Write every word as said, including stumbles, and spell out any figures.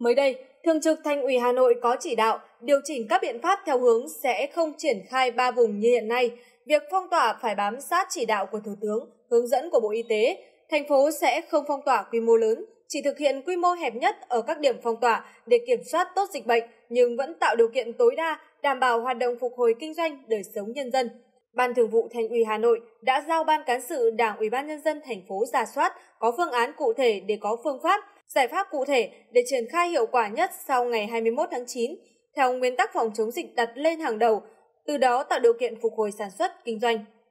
Mới đây, Thường trực Thành ủy Hà Nội có chỉ đạo điều chỉnh các biện pháp theo hướng sẽ không triển khai ba vùng như hiện nay. Việc phong tỏa phải bám sát chỉ đạo của Thủ tướng, hướng dẫn của Bộ Y tế. Thành phố sẽ không phong tỏa quy mô lớn, chỉ thực hiện quy mô hẹp nhất ở các điểm phong tỏa để kiểm soát tốt dịch bệnh, nhưng vẫn tạo điều kiện tối đa đảm bảo hoạt động phục hồi kinh doanh, đời sống nhân dân. Ban Thường vụ Thành ủy Hà Nội đã giao Ban Cán sự Đảng Ủy ban Nhân dân thành phố rà soát, có phương án cụ thể để có phương pháp, giải pháp cụ thể để triển khai hiệu quả nhất sau ngày hai mươi mốt tháng chín, theo nguyên tắc phòng chống dịch đặt lên hàng đầu, từ đó tạo điều kiện phục hồi sản xuất, kinh doanh.